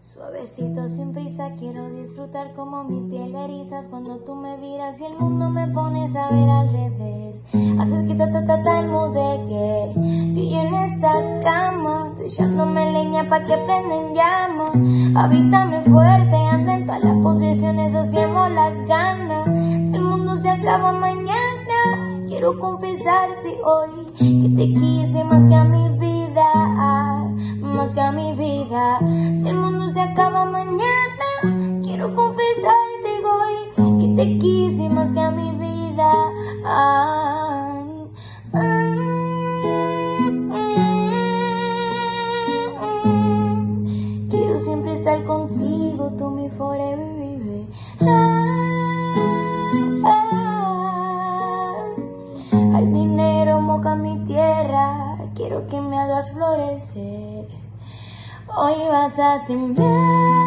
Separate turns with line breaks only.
Suavecito, sin prisa, quiero disfrutar como mi piel erizas cuando tú me miras y el mundo me pones a ver al revés. Haces que el mudeque, tú y yo en esta cama, tú echándome leña pa' que prenden llamas. Habítame fuerte, anda en todas las posiciones, hacemos las ganas. Si el mundo se acaba mañana, quiero confesarte hoy que te quise más que a mi vida, más que a mi vida. Si el mundo se acaba mañana, quiero confesarte hoy que te quise más que a mi vida. Quiero siempre estar contigo, tú mi forever, baby. Al dinero moca mi tierra, quiero que me hagas florecer. Hoy vas a temblar.